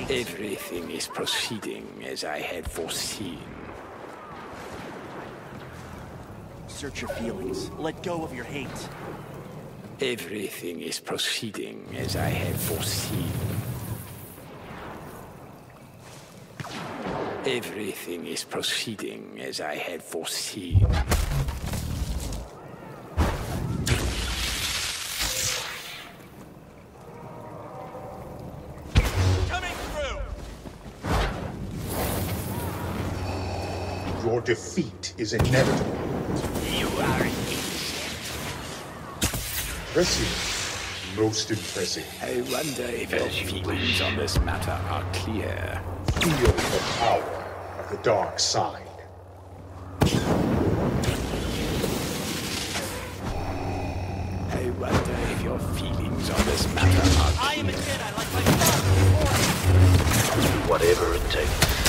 hate. Everything is proceeding as I had foreseen. Search your feelings. Let go of your hate. Everything is proceeding as I had foreseen. Everything is proceeding as I had foreseen. Coming through! Your defeat is inevitable. You are Impressive. Most impressive. I wonder if your feelings on this matter are clear. Feel the power of the dark side. I wonder if your feelings on this matter are clear. I am a Jedi like my father before. Whatever it takes.